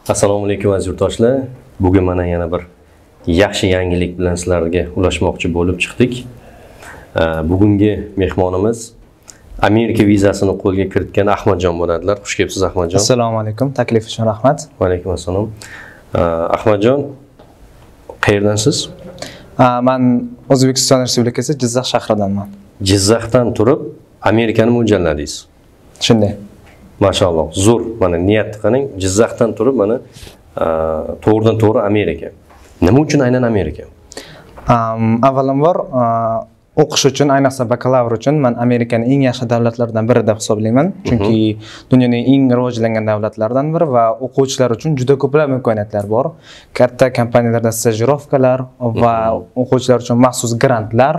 Assalomu alaykum aziz yurtdoshlar. Bugun mana yana bir yaxshi yangilik bilan sizlarga ulashmoqchi bo'lib chiqdik. Bugungi mehmonimiz Amerika vizasini qo'lga kiritgan Ahmadjon bo'ladilar. Xush kelibsiz Ahmadjon. Assalomu alaykum. Taklif uchun rahmat. Va alaykum assalom. Ahmadjon, qayerdansiz? Men O'zbekiston Respublikasi Jizzax shahridanman. Jizzaxdan turib Amerikani mo'ljalladingiz. Shunday. Mashalloh, zo'r. Mana niyatni qarang, Jizzaxdan turib mana to'g'ridan to'g'ri Amerika. Nima uchun aynan Amerika? Avvalambor o'qish uchun, ayniqsa bakalavr uchun men Amerikani eng yaxshi davlatlardan biri deb hisoblayman. Chunki dunyoning eng rivojlangan davlatlaridan biri va o'quvchilar uchun juda ko'plab imkoniyatlar bor. Katta kompaniyalarda stajirovkalar va o'quvchilar uchun maxsus grantlar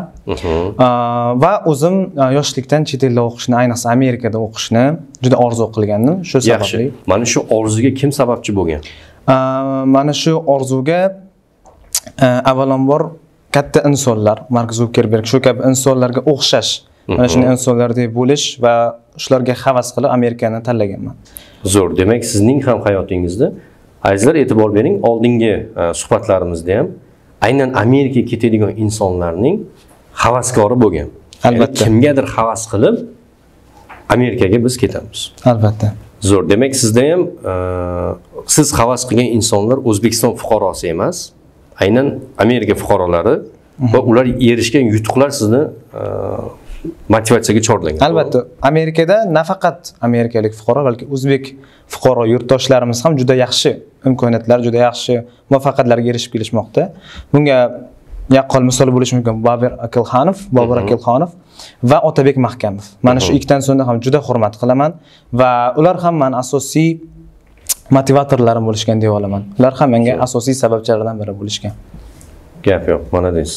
va o'zim yoshlikdan chet elda o'qishni, ayniqsa Amerikada o'qishni juda orzu qilgandim. Shu sababli. Mana shu orzuga kim sababchi bo'lgan? Mana shu orzuga avvalambor katta insonlar, Mark Zuckerberg shu kabi insonlarga o'xshash, mana shunday insonlardek bo'lish va shularga havas qilib Amerikani tanlaganman. Zo'r. Demak, sizning ham hayotingizda azizlar e'tibor bering, oldingi suhbatlarimizda ham aynan Amerikaga ketadigan insonlarning havaskori bo'lgan. Albatta. Kimgadir havas qilib Amerikaga biz ketamiz. Albatta. Zo'r. Demak, sizda ham siz havas qilgan insonlar O'zbekiston fuqarosi emas, aynan Amerika fuqarolari va ular erishgan yutuqlar sizni motivatsiyaga chorlagan. Albatta, Amerikada nafaqat amerikalik fuqaro, balki o'zbek fuqaro yurtdoshlarimiz ham juda yaxshi imkoniyatlar, juda yaxshi muvaffaqiyatlarga erishib kelishmoqda. Bunga yaqqol misol bo'lishi mumkin Bobur Akilxonov va Otabek Mahkamov. Mana shu ikkita insonni ham juda hurmat qilaman va ular ham men asosiy motivatorlarim bo'lishgan deb olaman. Ular ham menga asosiy sababchilardan biri bo'lishgan. Gap yo'q, mana deysiz.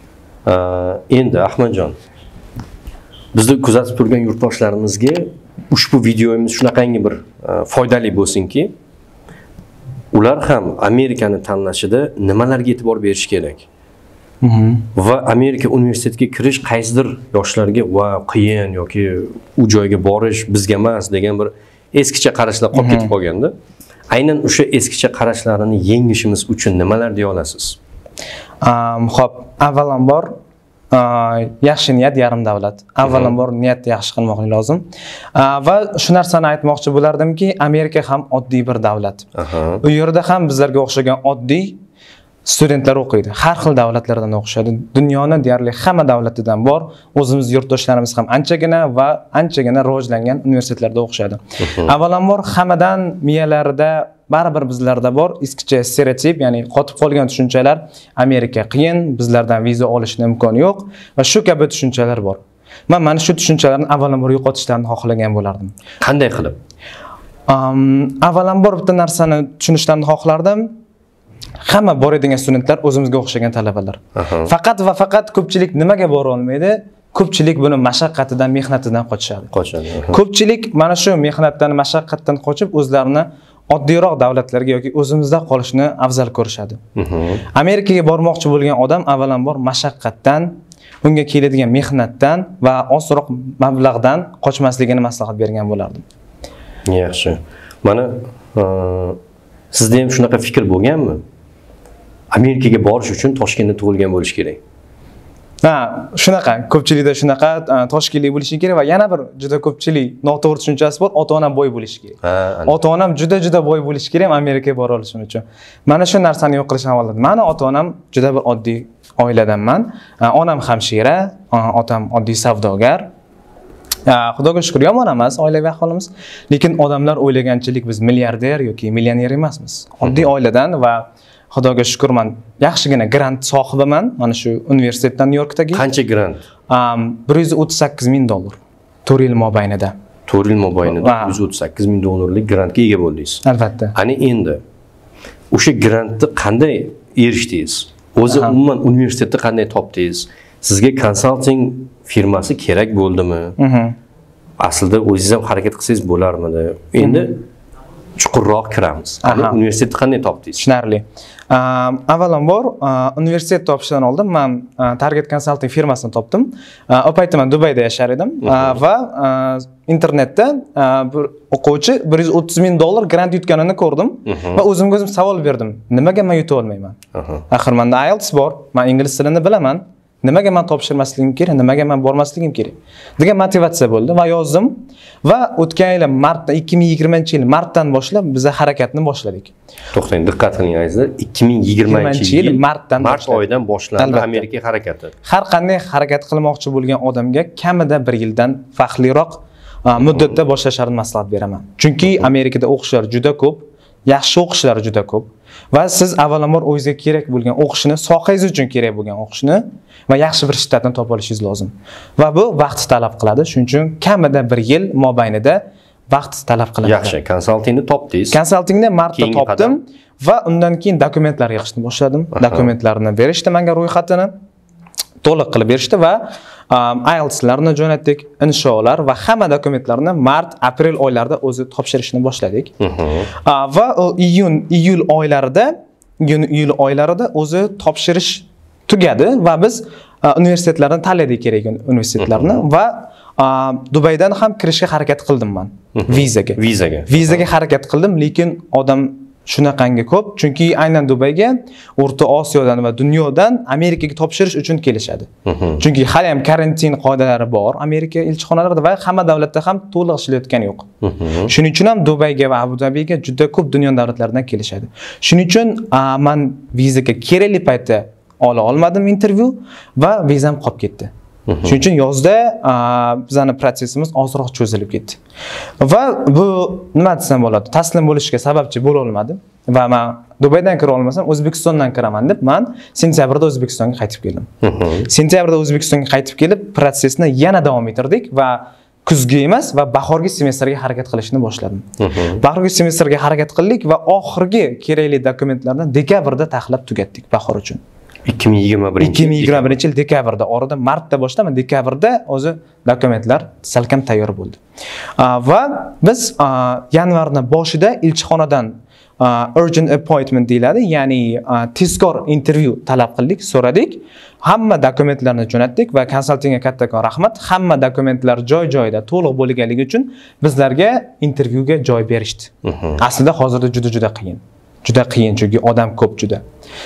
Endi Ahmadjon, bizni kuzatib turgan yurtdoshlarimizga ushbu videomiz shunaqangi bir foydali bo'lsinki, ular ham Amerikani tanlashida nimalarga e'tibor berish kerak? Va Amerika universitetiga kirish qaysidir yoshlarga va qiyin yoki u joyga borish bizga emas degan bir eskicha qarashlar qolib ketib qolganda, aynan o'sha eskicha qarashlarini yengishimiz uchun nimalar deya olasiz? Xo'p, avvalambor yaxshi niyat yarim davlat. Avvalambor niyatni yaxshi qilmoq lozim. Va shu narsani aytmoqchi bo'lardimki, Amerika ham oddiy bir davlat. U yerda ham bizlarga o'xshagan oddiy studentlar o'qiydi. Har xil davlatlardan o'qishadi. Dunyoni deyarli hamma davlatidan bor. O'zimiz yurtdoshlarimiz ham anchagina rivojlangan universitetlarda o'qishadi. Avvalambor hammadan miyalarida baribir bizlarda bor eskicha stereotip, ya'ni qotib qolgan tushunchalar. Amerika qiyin, bizlardan viza olishning imkoni yo'q va shu kabi tushunchalar bor. Men mana shu tushunchalarni avvalambor yo'qotishlarni xohlagan bo'lardim. Qanday qilib? Avvalambor bitta narsani tushunishlarni xohlardim. Hamma boradigan studentlar o'zimizga o'xshagan talabalar. Faqat va faqat ko'pchilik nimaga bora olmaydi? Ko'pchilik buni mashaqqatidan, mehnatidan qochishadi. Ko'pchilik mana shu mehnatdan, mashaqqatdan qochib o'zlarini oddiyroq davlatlarga yoki o'zimizda qolishni afzal ko'rishadi. Amerikaga bormoqchi bo'lgan odam avvalambor mashaqqatdan, unga keladigan mehnatdan va ozroq mablag'dan qochmasligini maslahat bergan bo'lardim. Yaxshi. Mana sizda ham shunaqa fikr bo'lganmi? Amerikaga borish uchun Toshkentda tug'ilgan bo'lish kerak. Shunaqa, ko'pchilikda shunaqa Toshkentlik bo'lishi kerak va yana bir juda ko'pchilik noto'g'ri tushunchasi bor, ota-onam boy bo'lishi kerak. Ota-onam juda boy bo'lishi kerak Amerikaga bora olishim uchun. Mana shu narsani yo'q qilishni avvaldan. Meni ota-onam juda bir oddiy oiladanman. Onam hamshira, otam oddiy savdogar. Xudoga shukr, yomon emas oilaviy ahvolimiz, lekin odamlar o'ylaganchalik biz milliarder yoki millioner emasmiz. Oddiy oiladan va Xudoga shukr, men yaxshigina grant sohibiman. Mana shu universitetdan Nyu-Yorkdagi. Qancha grant? $138,000 4 yil mobaynida. 4 yil mobaynida $138,000 grantga ega bo'ldingiz. Albatta. Ana endi o'sha grantni qanday erishdingiz? O'zi umuman universitetda qanday topdingiz? Sizga konsalting firmasi kerak bo'ldimi? Aslida o'zingiz ham harakat qilsangiz bo'larmidi? Endi chuqurroq kiramiz. Universitetni qanday topdingiz? Tushunarli. Avvalambor universitet topishdan oldin men Target Consulting firmasini topdim. O paytda men Dubayda yashar edim va internetda bir o'quvchi $130,000 grant yutganini ko'rdim va o'zimga o'zim savol berdim. Nimaga men yuta olmayman? Axir menda IELTS bor, men ingliz tilini bilaman. Nimaga men topshirmasligim kerak? Nimaga men bormasligim kerak? degan motivatsiya bo'ldi va yozdim va o'tgan yil martda 2020-yil martdan boshlab biz harakatni boshladik. To'xtang, diqqat qiling azizlar. 2020-yil mart oyidan boshlandi Amerika harakati. Har qanday harakat qilmoqchi bo'lgan odamga kamida 1 yildan farqliroq muddatda boshlashlarini maslahat beraman. Chunki Amerikada o'qishlar juda ko'p, yaxshi o'qishlar juda ko'p va siz avvalambor o'zingizga kerak bo'lgan o'qishni, sohangiz uchun kerak bo'lgan o'qishni va yaxshi bir shtatni topib olishingiz lozim. Va bu vaqt talab qiladi. Shuning uchun kamida 1 yil mobaynida vaqt talab qiladi. Yaxshi, konsaltingni topdingiz. Konsaltingni martda topdim va undan keyin dokumentlar yig'ishni boshladim. Dokumentlarni berishdi menga ro'yxatini to'liq qilib berishdi va IELTS'larni jo'natdik, insholar va hamma dokumentlarni mart, aprel oylarida o'zi topshirishni boshladik. Va iyul oylarida o'zi topshirish tugadi va biz universitetlarni tanladik, kerak universitetlarni va Dubaydan ham kirishga harakat qildim men. Vizaga harakat qildim, lekin odam shunaqangi ko'p, chunki aynan Dubayga O'rta Osiyodan va dunyodan Amerikaga topshirish uchun kelishadi. Chunki hali ham karantin qoidalari bor Amerika elchixonalarida va hamma davlatda ham to'liq ishlayotgani yo'q. Shuning uchun ham Dubayga va Abu Dhabiga juda ko'p dunyo davlatlaridan kelishadi. Shuning uchun men vizaga kerakli paytda ola olmadim intervyu va vizam qolib ketdi. Shuning uchun yozda bizning protsessimiz ozroq cho'zilib ketdi. Va bu nima desam bo'ladi? Taslim bo'lishga sababchi bo'la olmadim va men Dubaydan kira olmasam O'zbekistondan kiraman deb men sentyabrda O'zbekistonga qaytib keldim. Sentyabrda O'zbekistonga qaytib kelib, protsessni yana davom ettirdik va kuzgi emas va bahorgi semestrga harakat qilishni boshladim. Bahorgi semestrga harakat qildik va oxirgi kerakli dokumentlarni dekabrda tahlab tugatdik bahor uchun. 2021-yil dekabrda, orada martda boshladim, dekabrda o'zi dokumentlar salkam tayyor bo'ldi. Va biz yanvarning boshida elchixonadan urgent appointment deyiladi, ya'ni tezkor intervyu talab qildik, so'radik. Hamma dokumentlarni jo'natdik va konsaltingga kattakon rahmat. Hamma dokumentlar joy-joyida to'liq bo'lganligi uchun bizlarga intervyuga joy berishdi. Aslida hozirda juda qiyin. Juda qiyin, chunki odam ko'p juda.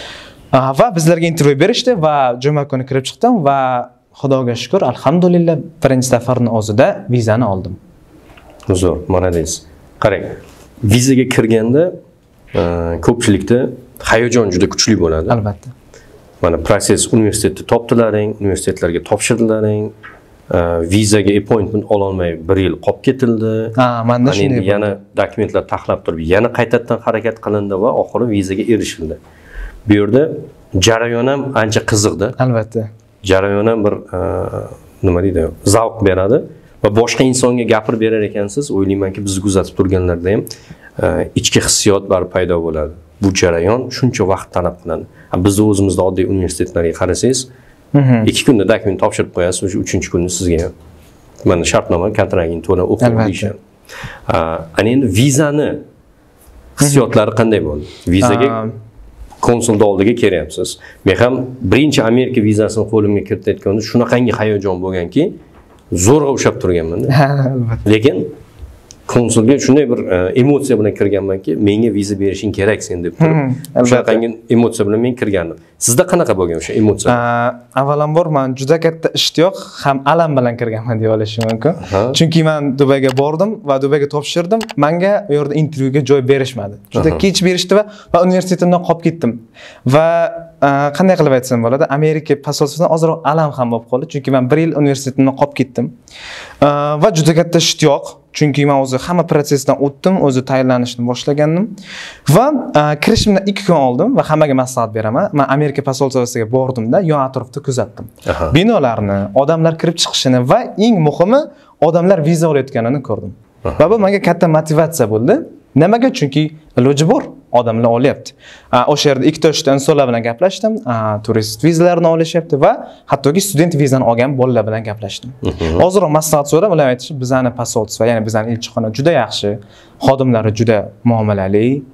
Va bizlarga intervyu berishdi va juma kuni kirib chiqdim va Xudoga shukr, alhamdulillah, birinchi safarning o'zida vizani oldim. Zo'r, молодец. Qarang, vizaga kirganda ko'pchilikda hayajon juda kuchli bo'ladi. Albatta. Mana proses universitetni topdilaring, universitetlarga topshirdilaring, vizaga appointment ola olmay 1 yil qolib ketildi. Menda shunday bo'ldi. Yana dokumentlar taxlab turib, yana qaytadan harakat qilindi va oxiri vizaga erishildi. Bu yerda jarayon ham ancha qiziqdi. Albatta. Jarayon ham bir nima deydi, zavq beradi va boshqa insonga gapirib berar ekansiz, o'ylaymanki bizni kuzatib turganlarda ham ichki hissiyot baribir paydo bo'ladi. Bu jarayon shuncha vaqt talab qiladi. Bizning o'zimizda oddiy universitetlarga qarasangiz, 2 kunda dokument topshirib qo'yasiz, o'sha 3-kunda sizga mana shartnoma, kontraktni to'la o'qib deyishadi. Ana endi vizani hissiyotlari qanday bo'ldi? Vizaga konsulda oldiga kelyapsiz. Men ham birinchi Amerika vizasini qo'limga kiritayotganda shunaqangi hayajon bo'lganki, zo'rg'a ushab turganman-da. Albatta. Lekin konsulga shunday bir emotsiya bilan kirganmanki, menga viza berishing kerak sen deb turib, shunaqangi emotsiya bilan men kirgandim. Sizda qanaqa bo'lgan o'sha emotsiya? Avvalambor men juda katta ishtiyoq ham alam bilan kirganman deb olishim mumkin. Chunki men Dubayga bordim va Dubayga topshirdim. Menga u yerda intervyuga joy berishmadi. Juda kech berishdi va universitetimdan qolib ketdim. Va qanday qilib aytsam bo'ladi? Amerika posolstvodan ozroq alam ham bo'lib qoldi, chunki men 1 yil universitetimdan qolib ketdim. Va juda katta ishtiyoq, chunki men o'zi hamma protsessdan o'tdim, o'zi tayyorlanishni boshlagandim va kirishimdan 2 kun oldin va hammaga maslahat beraman. Men Amerika posolstvosiga bordimda, yon atrofda kuzatdim. Binolarni, odamlar kirib chiqishini va eng muhimi odamlar viza olayotganini ko'rdim. Va bu menga katta motivatsiya bo'ldi. Nimaga? Chunki iloji bor, odamlar olyapti. O'sha yerda 2-3 insonlar bilan gaplashdim, turist vizalarini olishyapti va hattoki student vizani olgan bolalar bilan gaplashdim. Hozir maslahat so'rab, ular aytishdi, bizning posolstvo, ya'ni bizning elchixona juda yaxshi, xodimlari juda muomalali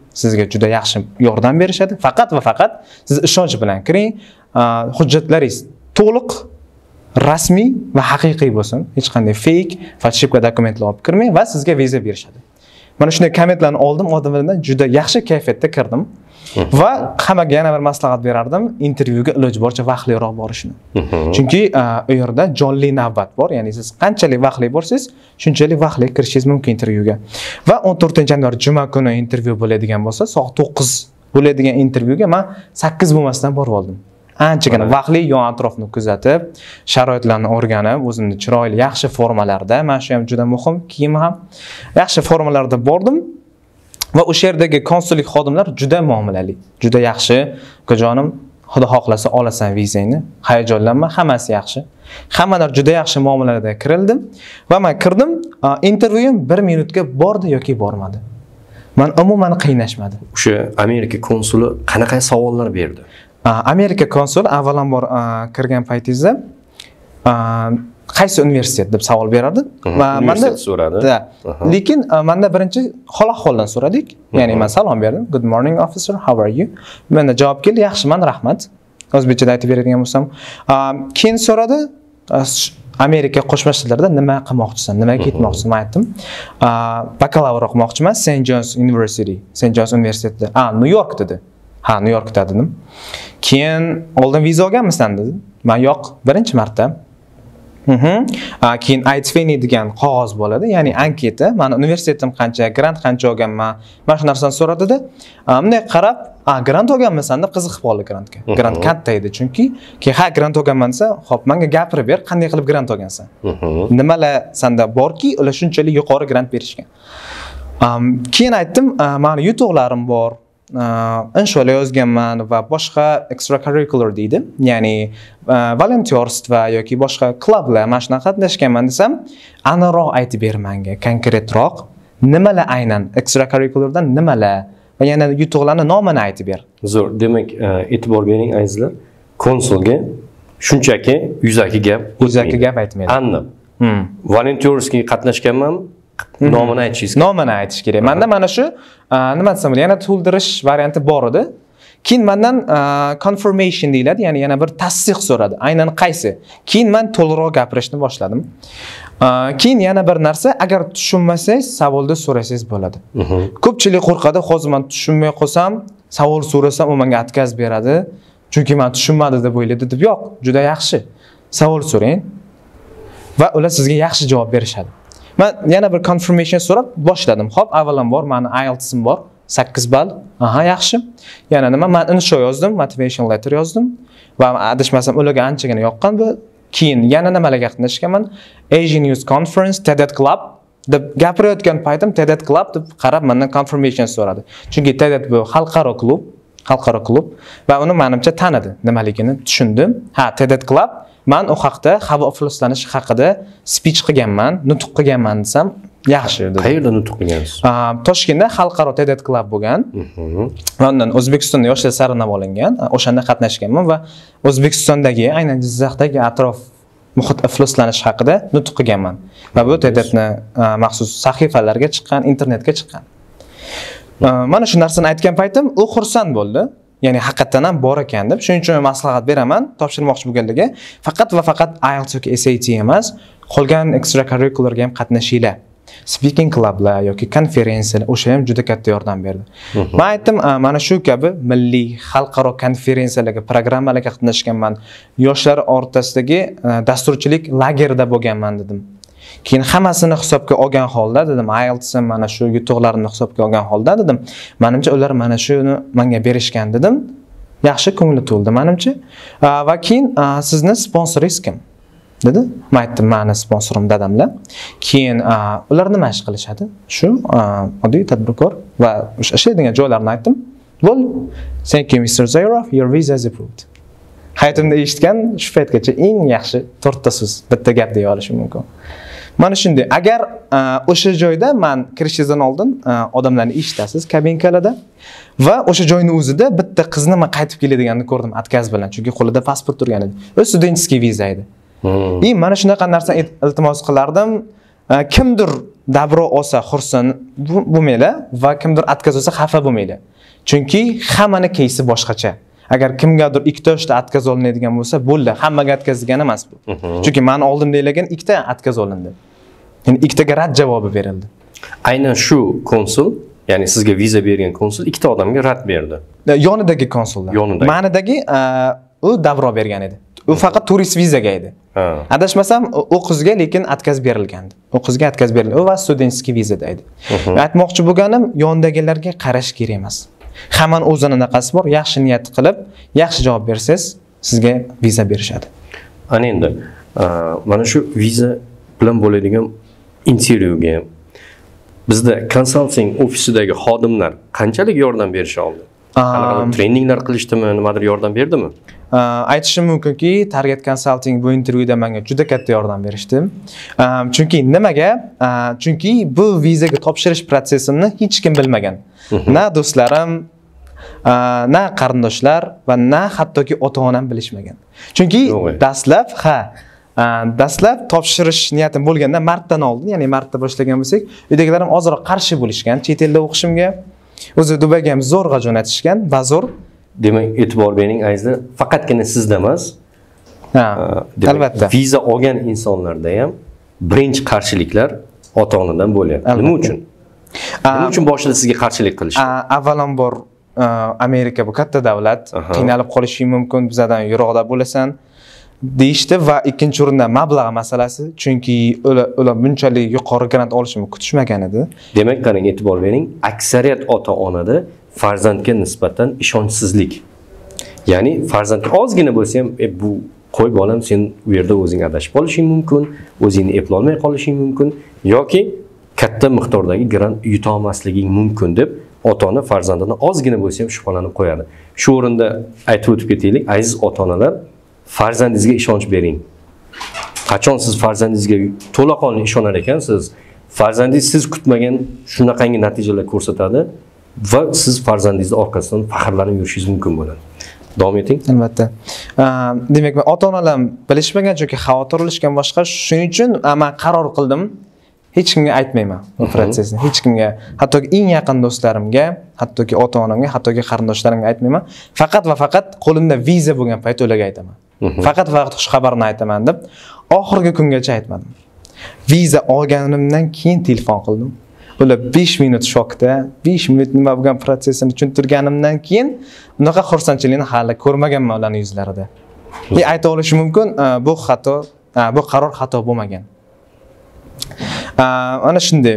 sizga juda yaxshi yordam berishadi. Faqat va faqat siz ishonch bilan kiring, hujjatlaringiz to'liq rasmiy va haqiqiy bo'lsin. Hech qanday fake, falshivka dokumentlar olib kirmang va sizga viza berishadi. Mana shunday kommentlarni oldim, odamlardan juda yaxshi kayfiyatda kirdim. Va hammaga yana bir maslahat berardim, intervyuga iloji boricha vaqtliroq borishni. Chunki u yerda jonli navbat bor, ya'ni siz qanchalik vaqtli borsangiz, shunchalik vaqtli kirishingiz mumkin intervyuga. Va 14-yanvar juma kuni intervyu bo'ladigan bo'lsa, soat 9 bo'ladigan intervyuga men 8 bo'lmasdan borib oldim. Anchagina vaqtli yon atrofni kuzatib, sharoitlarni o'rganib, o'zimni chiroyli, yaxshi formalarda, mana shu ham juda muhim, kiyim ham yaxshi formalarda bordim. Va o'sha yerdagi konsullik xodimlar juda muomalali, juda yaxshi. Ukajonim, xudo xohlasa olasan vizangni, hayajonlanma, hammasi yaxshi. Hammalar juda yaxshi muomalada kirildim va men kirdim, intervyum 1 minutga bordi yoki bormadi. Men umuman qiynashmadi. O'sha Amerika konsuli qanaqa savollar berdi? Amerika konsul avvalambor kirgan paytingizda qaysi universitet deb savol berardi va menda so'radi. Lekin menda birinchi xol-ahvoldan so'radik. Ya'ni men salom berdim. Good morning officer, how are you? Menda javob keldi, yaxshiman, rahmat. O'zbekchada aytib beradigan bo'lsam, keyin so'radi, Amerika Qo'shma Shtatlarida nima qilmoqchisan, nimaga ketmoqchisan? Men aytdim, bakalavr o'qimoqchiman, St. John's University, St. John's universitetida. New York dedi. Ha, New Yorkda dedim. Keyin oldin viza olganmisan dedi. Men yo'q, birinchi marta. Keyin I-20 degan qog'oz bo'ladi, ya'ni anketa. Meni universitetim qancha, grant qancha olganman, mana shu narsani so'radida, bunday qarab, grant olganmisan deb qiziqib qoldi grantga. Grant katta edi, chunki keyin grant olganman desa, xo'p, menga gapirib ber, qanday qilib grant olgansan? Nimalar senda borki, ular shunchalik yuqori grant berishgan. Keyin aytdim, meni yutuqlarim bor. Insholar yozganman va boshqa extracurricular deydi, ya'ni volonterstva yoki boshqa klublar mana shunaqa qatnashganman desam, aniqroq aytib ber menga, konkretroq nimalar aynan extracurriculardan nimalar va yana yutuqlarning nomini aytib ber. Zo'r, demak, e'tibor bering azizlar, konsulga shunchaki yuzaki gap aytmaydi. Aniq. Volonterskiga qatnashganman, nomini aytishingiz kerak. Nomini aytish kerak. Menda mana shu nima desam, yana to'ldirish varianti bor edi. Keyin mendan confirmation deyiladi, ya'ni yana bir tasdiq so'radi. Aynan qaysi? Keyin men to'liqroq gapirishni boshladim. Keyin yana bir narsa, agar tushunmasangiz, savolda so'rasangiz bo'ladi. Ko'pchilik qo'rqadi, hozir men tushunmay qolsam, savol so'rasam, u menga отказ beradi. Chunki men tushunmadi deb o'ylaydi deb. Yo'q, juda yaxshi. Savol so'rang va ular sizga yaxshi javob berishadi. Men yana bir confirmation so'rab boshladim. Xo'p, avvalambor meni IELTS'im bor, 8 ball. Aha, yaxshi. Yana nima? Men insho yozdim, motivation letter yozdim va adashmasam ularga anchagina yoqqan bu. Keyin yana nimalarga qatnashganman? Asian Youth Conference, TED Club deb gapirayotgan paytim TED Club deb qarab mendan confirmation so'radi. Chunki TED bu xalqaro klub va uni menimcha tanidi, nimaligini tushundim. Ha, TED Club. Men u haqda havo ifloslanishi haqida speech qilganman, nutq qilganman desam yaxshi edi. Qayerda nutq qilgansiz? Toshkentda xalqaro TED Club bo'lgan. Undan O'zbekistonda yoshlar saralab olingan. O'shanda qatnashganman va O'zbekistondagi, aynan Jizzaxdagi atrof muhit ifloslanishi haqida nutq qilganman. Va bu TED'ni maxsus sahifalarga chiqqan, internetga chiqqan. Mana shu narsani aytgan paytim u xursand bo'ldi. Ya'ni haqiqatan ham bor ekan deb, shuning uchun maslahat beraman, topshirmoqchi bo'lganlarga faqat va faqat IELTS yoki SAT emas, qolgan extracurricularga ham qatnashinglar. Speaking clublar yoki konferensiyalar o'sha ham juda katta yordam berdi. Men aytdim, mana shu kabi milliy, xalqaro konferensiyalarga, programmalarga qatnashganman. Yoshlar o'rtasidagi dasturchilik lagerida bo'lganman dedim. Keyin hammasini hisobga olgan holda dedim, IELTS mana shu yutuqlarimni hisobga olgan holda dedim, menimcha ular mana shuni menga berishgan dedim. Yaxshi ko'ngli to'ldi menimcha. Va keyin sizni sponsoringiz kim? dedi. Men aytdim, meni sponsorim dadamlar. Keyin ular nima ish qilishadi? Shu oddiy tadbirkor va o'sha ishlaydigan joylarni aytdim. Bo'l, thank you Mr. Zayrov, your visa is approved. Hayotimda eshitgan shu paytgacha eng yaxshi 4 ta so'z, bitta gap deya olishim mumkin. Mana shunday. Agar o'sha joyda men kirishdan oldin odamlarni eshitasiz kabinkalarda va o'sha joyning o'zida bitta qizni men qaytib keladiganini ko'rdim отказ bilan, chunki qo'lida pasport turgan edi. Studentskiy viza edi. Mana shunaqa narsa iltimos qilardim. kimdir dabro olsa xursand bo'lmaydi va kimdir atkaz olsa xafa bo'lmaydi. Chunki hammani keysi boshqacha. Agar kimgadir ikkita uchta atkaz olinadigan bo'lsa, bo'ldi, hammaga atkazilgan emas bu. Chunki men oldin deylagan ikkita atkaz olindi. Ya'ni ikkitaga rad javobi berildi. Aynan shu konsul, ya'ni sizga viza bergan konsul ikkita odamga rad berdi. Yonidagi konsullar. Ma'nidagi u davro bergan edi. U faqat turist vizaga edi. Adashmasam u qizga lekin atkaz berilgandi. U qizga atkaz berildi. U va studentskiy vizada edi. Aytmoqchi bo'lganim, yondagilarga qarash kerak emas. Hamon o'zini naqasi bor, yaxshi niyat qilib, yaxshi javob bersangiz, sizga viza berishadi. Ana endi mana shu viza bilan bo'ladigan intervyuga bizda konsalting ofisidagi xodimlar qanchalik yordam berisha oldi? Treninglar qilishdimi, nimadir yordam berdimi? Aytishim mumkinki, Target Consulting bu intervyuda menga juda katta yordam berishdi. Chunki nimaga? Chunki bu vizaga topshirish protsessini hech kim bilmagan. Na do'stlarim, na qarindoshlar va na hattoki ota-onam bilishmagan. Chunki dastlab topshirish niyatim bo'lganda martdan oldin, ya'ni martda boshlagan bo'lsak, uydagilarim ozroq qarshi bo'lishgan chet elda o'qishimga. O'zi Dubayga ham zo'rg'a jo'natishgan va zo'r. Demak, e'tibor bering azizlar, faqatgina sizda emas. Albatta. Viza olgan insonlarda ham birinchi qarshiliklar ota-onadan bo'lyapti. Nima uchun? Nima uchun boshida sizga qarshilik qilishdi? Avvalambor Amerika bu katta davlat, qiynalib qolishing mumkin, bizdan yiroqda bo'lasan deyishdi va ikkinchi o'rinda mablag' masalasi, chunki ular bunchalik yuqori grant olishini kutishmagan edi. Demak, qarang, e'tibor bering, aksariyat ota-onada farzandga nisbatan ishonchsizlik. Ya'ni farzandga ozgina bo'lsa ham, bu qo'y bolam, sen u yerda o'zing adashib qolishing mumkin, o'zingni eplay olmay qolishing mumkin yoki katta miqdordagi grant yuta olmasliging mumkin deb ota-ona farzandini ozgina bo'lsa ham shubhalanib qo'yadi. Shu o'rinda aytib o'tib ketaylik, aziz ota-onalar, farzandingizga ishonch bering. Qachon siz farzandingizga to'laqonli ishonar ekansiz, farzandingiz siz kutmagan shunaqangi natijalar ko'rsatadi va siz farzandingizni orqasidan faxrlanib yurishingiz mumkin bo'ladi. Davom eting. Albatta. Demak, men ota-onalar bilishmagan chunki xavotir olishgan boshqa, shuning uchun men qaror qildim. Hech kimga aytmayman bu protsessni. Hech kimga, hattoki eng yaqin do'stlarimga, hattoki ota-onamga, hattoki qarindoshlarimga aytmayman. Faqat va faqat qo'limda viza bo'lgan payt ularga aytaman. Faqat xush xabarni aytaman deb oxirgi kungacha aytmadim. Viza olganimdan keyin telefon qildim. Ular 5 minut shokda, 5 minut nima bo'lgan protsessini tushuntirganimdan keyin unaqa xursandchilikni hali ko'rmaganman ularning yuzlarida. Ayta olishim mumkin, bu qaror xato bo'lmagan. Ana shunday.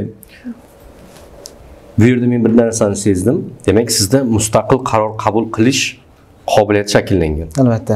Bu yerda men bir narsani sezdim. Demak, sizda mustaqil qaror qabul qilish qobiliyati shakllangan. Albatta.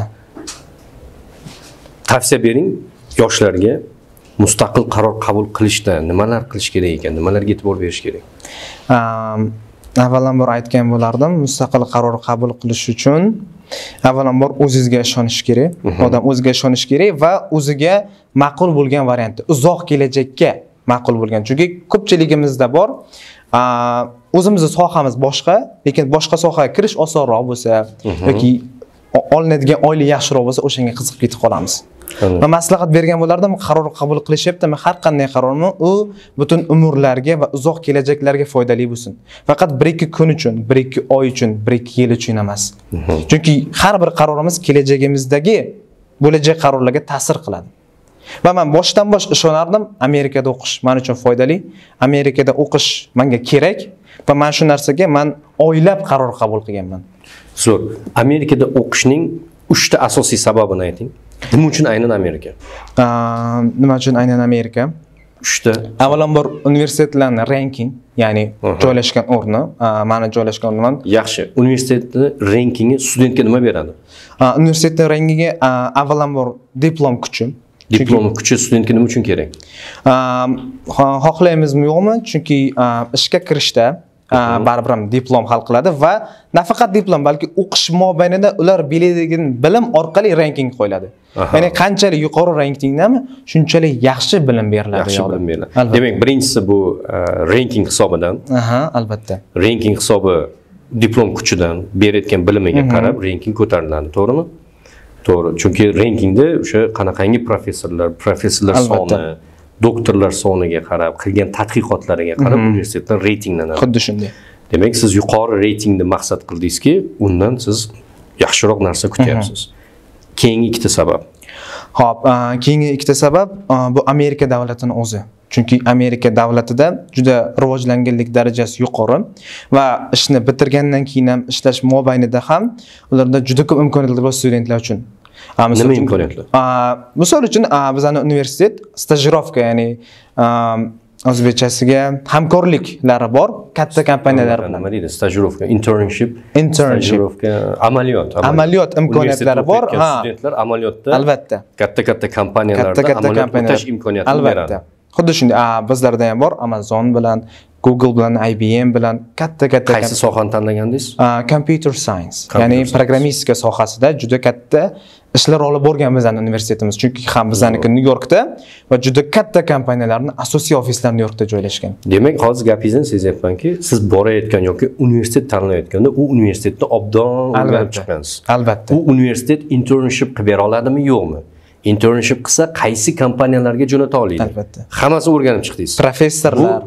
Tavsiya bering yoshlarga mustaqil qaror qabul qilishda nimalar qilish kerak ekan, nimalarga e'tibor berish kerak? Avvalambor aytgan bo'lardim, mustaqil qaror qabul qilish uchun avvalambor o'zingizga ishonish kerak. Odam o'ziga ishonish kerak va o'ziga ma'qul bo'lgan variantda, uzoq kelajakka ma'qul bo'lgan. Chunki ko'pchiligimizda bor, o'zimizning sohamiz boshqa, lekin boshqa sohaga kirish osonroq bo'lsa yoki olinadigan oylik yaxshiroq bo'lsa, o'shanga qiziqib ketib qolamiz. Men maslahat bergan bo'lardim, qaror qabul qilishyaptimi, har qanday qarormi, u butun umrlarga va uzoq kelajaklarga foydali bo'lsin. Faqat 1-2 kun uchun, 1-2 oy uchun, 1-2 yil uchun emas. Chunki har bir qarorimiz kelajagimizdagi bo'lajak qarorlarga ta'sir qiladi. Va men boshdan bosh ishonardim, Amerikada o'qish men uchun foydali, Amerikada o'qish menga kerak va men shu narsaga men oylab qaror qabul qilganman. Zo'r. Amerikada o'qishning 3 ta asosiy sababini ayting. Nima uchun aynan Amerika? Nima uchun aynan Amerika? 3 ta. Avvalambor universitetlarning ranking, ya'ni joylashgan o'rni, meni joylashgan o'rnim. Yaxshi. Universitetning rankingi studentga nima beradi? Universitetning rankingi avvalambor diplom kuchi. Diplom kuchi studentga nima uchun kerak? Xohlaymizmi yo'qmi? Chunki ishga kirishda baribir ham diplom hal qiladi va nafaqat diplom, balki o'qish mobaynida ular biladigan bilim orqali ranking qo'yiladi. Ya'ni qanchalik yuqori rankingdami, shunchalik yaxshi bilim beriladi. Yaxshi bilim beriladi. Demak, birinchisi bu ranking hisobidan. Albatta. Ranking hisobi diplom kuchidan, berayotgan bilimiga qarab ranking ko'tariladi, to'g'rimi? To'g'ri. Chunki rankingda o'sha qanaqangi professorlar soni, doktorlar soniga qarab, qilgan tadqiqotlariga qarab universitetlar reytinglanadi. Xuddi shunday. Demak, siz yuqori reytingni maqsad qildingizki, undan siz yaxshiroq narsa kutyapsiz. Keyingi ikkita sabab. Xo'p, keyingi ikkita sabab bu Amerika davlatining o'zi. Chunki Amerika davlatida juda rivojlanganlik darajasi yuqori va ishni bitirgandan keyin ham ishlash mobaynida ham ularda juda ko'p imkoniyatlar bor studentlar uchun. Nima imkoniyatlar? Misol uchun bizning universitet stajirovka, ya'ni o'zbekchasiga hamkorliklari bor katta kompaniyalar bilan. Nima deydi? Stajirovka, internship, stajirovka, amaliyot imkoniyatlari bor. Studentlar amaliyotda albatta katta kompaniyalarda amaliyot o'tash imkoniyatini beradi. Xuddi shunday. Bizlarda ham bor, Amazon bilan, Google bilan, IBM bilan katta. Qaysi sohani tanlagandingiz? Computer science, ya'ni programmistika sohasida juda katta ishlar olib borgan bizning universitetimiz. Chunki ham bizniki New Yorkda va juda katta kompaniyalarning asosiy ofislari New Yorkda joylashgan. Demak, hozir gapingizdan sezyapmanki, siz borayotgan yoki universitet tanlayotganda u universitetni obdon o'rganib chiqqansiz. Albatta. Bu universitet internship qilib bera oladimi, yo'qmi? Internship qilsa qaysi kompaniyalarga jo'nata oladi? Albatta. Hammasini o'rganib chiqdingiz. Professorlar,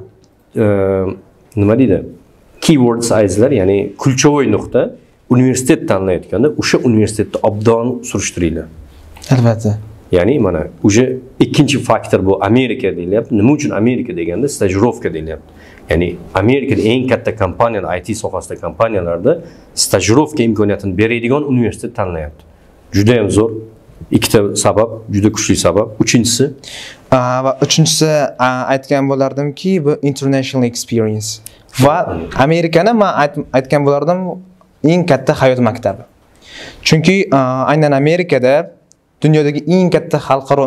nima deydi? Keywords aizlar, ya'ni kulchovoy nuqta. Universitet tanlayotganda o'sha universitetni obdon surishtiringlar. Albatta. Ya'ni mana o'sha ikkinchi faktor bu Amerika deyilyapti. Nima uchun Amerika deganda stajirovka deyilyapti. Ya'ni Amerikada eng katta kompaniyalar, IT sohasida kompaniyalarda stajirovka imkoniyatini beradigan universitet tanlayapti. Juda ham zo'r. Ikkita sabab, juda kuchli sabab. Uchinchisi va uchinchisi aytgan bo'lardimki, bu international experience. Va Amerikani men aytgan bo'lardim eng katta hayot maktabi. Chunki aynan Amerikada dunyodagi eng katta xalqaro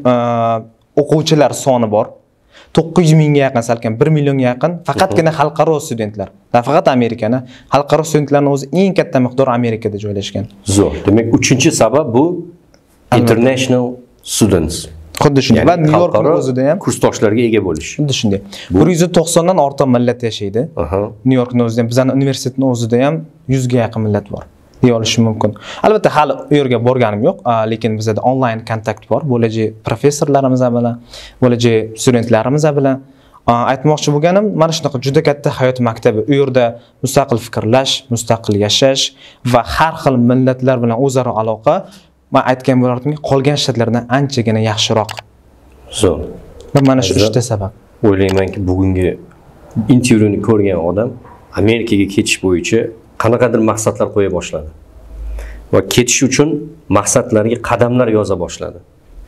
o'quvchilar soni bor. 900 mingga yaqin, salkam 1 millionga yaqin faqatgina xalqaro studentlar. Nafaqat Amerikani, xalqaro studentlarning o'zi eng katta miqdor Amerikada joylashgan. Zo'r. Demak, uchinchi sabab bu international students. Xuddi shunday. Va New Yorkning o'zida ham kursdoshlarga ega bo'lish. Xuddi shunday. 190 dan ortiq millat yashaydi. New Yorkning o'zida ham, bizning universitetning o'zida ham 100 ga yaqin millat bor. Deya olishim mumkin. Albatta hali u yerga borganim yo'q, lekin bizda onlayn kontakt bor. Bo'lajak professorlarimiz bilan, bo'lajak studentlarimiz bilan aytmoqchi bo'lganim, mana shunaqa juda katta hayot maktabi. U yerda mustaqil fikrlash, mustaqil yashash va har xil millatlar bilan o'zaro aloqa, men aytgan bo'lardimki, qolgan shtatlardan anchagina yaxshiroq. Zo'r. Mana shu uchta sabab. O'ylaymanki, bugungi intervyuni ko'rgan odam Amerikaga ketish bo'yicha qanaqadir maqsadlar qo'ya boshladi. Va ketish uchun maqsadlarga qadamlar yoza boshladi.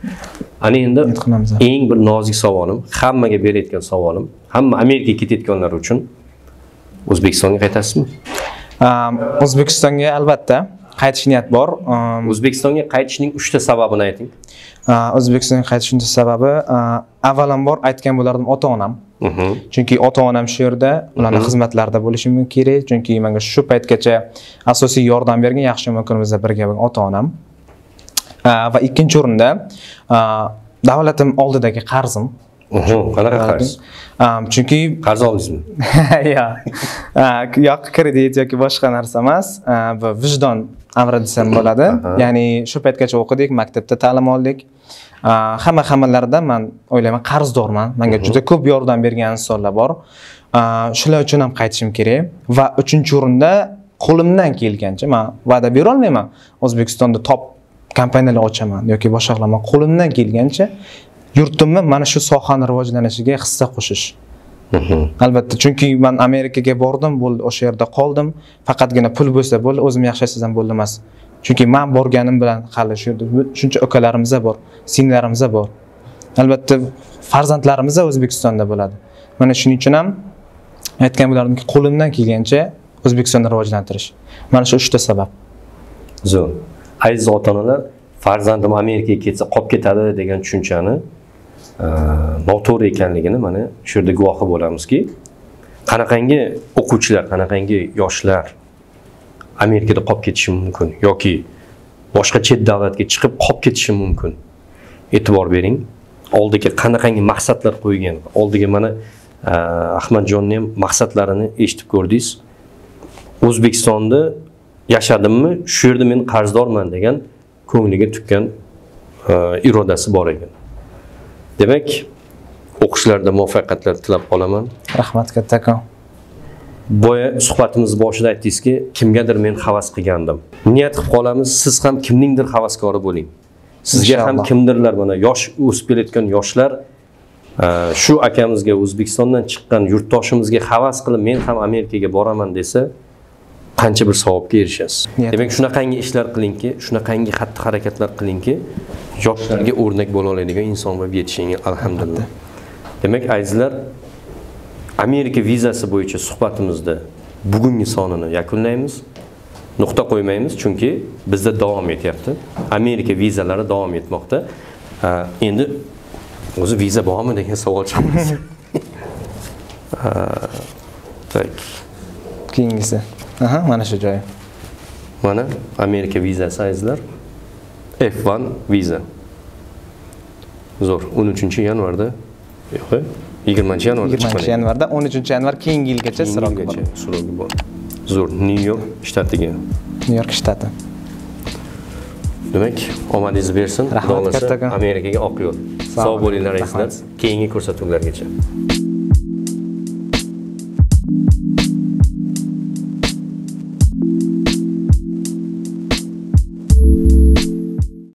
Ana endi eng bir nozik savolim, hammaga berayotgan savolim, hamma Amerikaga ketayotganlar uchun O'zbekistonga qaytasizmi? O'zbekistonga albatta qaytish niyat bor. O'zbekistonga qaytishning 3 ta sababini ayting. O'zbekistonga qaytishning sababi avvalambor aytgan bo'lardim ota-onam. Chunki ota-onam shu yerda, ularning xizmatlarida bo'lishim kerak. Chunki menga shu paytgacha asosiy yordam bergan, yaxshi kunimizda birga bo'lgan ota-onam. Va ikkinchi o'rinda davlatim oldidagi qarzim. Qanaqa qarz? Chunki qarz oldingizmi? Yo'q, kredit yoki boshqa narsa emas, bu vijdon amri desam bo'ladi. Ya'ni shu paytgacha o'qidik, maktabda ta'lim oldik. Hammalardan men o'ylayman qarzdorman. Menga juda ko'p yordam bergan insonlar bor. Shular uchun ham qaytishim kerak. Va uchinchi o'rinda qo'limdan kelgancha men va'da bera olmayman. O'zbekistonda top kompaniyalar ochaman yoki boshqa qilaman. Qo'limdan kelgancha yurtimni mana shu sohani rivojlanishiga hissa qo'shish. Albatta, chunki men Amerikaga bordim, bo'ldi, o'sha yerda qoldim. Faqatgina pul bo'lsa bo'ldi, o'zim yaxshi yashasam bo'ldi emas. Chunki men borganim bilan hali shu yerda shuncha akalarimiz bor, singlarimiz bor. Albatta, farzandlarimiz O'zbekistonda bo'ladi. Mana shuning uchun ham aytgan bo'lardimki, qo'limdan kelgancha O'zbekistonni rivojlantirish. Mana shu 3 ta sabab. Zo'r. Aziz ota-onalar, farzandim Amerikaga ketsa qolib ketadi degan tushunchani noto'g'ri ekanligini mana shu yerda guvohi bo'lamizki, qanaqangi o'quvchilar, qanaqangi yoshlar Amerikada qolib ketishi mumkin yoki boshqa chet davlatga chiqib qolib ketishi mumkin. E'tibor bering. Oldiga qanaqangi maqsadlar qo'ygan. Oldiga mana Ahmadjonning ham maqsadlarini eshitib ko'rdingiz. O'zbekistonda yashadimmi, shu yerda men qarzdorman degan ko'ngliga tukkan irodasi bor ekan. Demak, O'qishlarda muvaffaqiyatlar tilab qolaman. Rahmat kattakon. Boya suhbatimiz boshida aytdingizki, kimgadir men havas qilgandim. Niyat qilib qolamiz, siz ham kimningdir havaskori bo'ling. Sizga ham kimdirlar mana yosh o'sib kelayotgan yoshlar shu akamizga O'zbekistondan chiqqan yurtdoshimizga havas qilib men ham Amerikaga boraman desa, qancha bir savobga erishasiz. Demak, shunaqangi ishlar qilingki, shunaqangi xatti-harakatlar qilingki, yoshlarga o'rnak bo'la oladigan inson bo'lib yetishingizga alhamdulillah. Demak, azizlar, Amerika vizasi bo'yicha suhbatimizni bugungi sonini yakunlaymiz. Nuqta qo'ymaymiz, chunki bizda davom etyapti. Amerika vizalari davom etmoqda. Endi o'zi viza bormi degan savol chiqadi. Tak. Keyingisi. Aha, mana shu joyi. Mana Amerika vizasi azizlar. F1 viza. Zo'r, 13-yanvarda. Yo'q, 20-yanvarda chiqqan. 20-yanvarda, 13-yanvar keyingi yilgacha srogi bor. Zo'r, New York shtatiga. New York shtati. Demak, omadingiz bersin. Rahmat kattakon. Amerikaga oq yo'l. Sog' bo'linglar azizlar. Keyingi ko'rsatuvlargacha.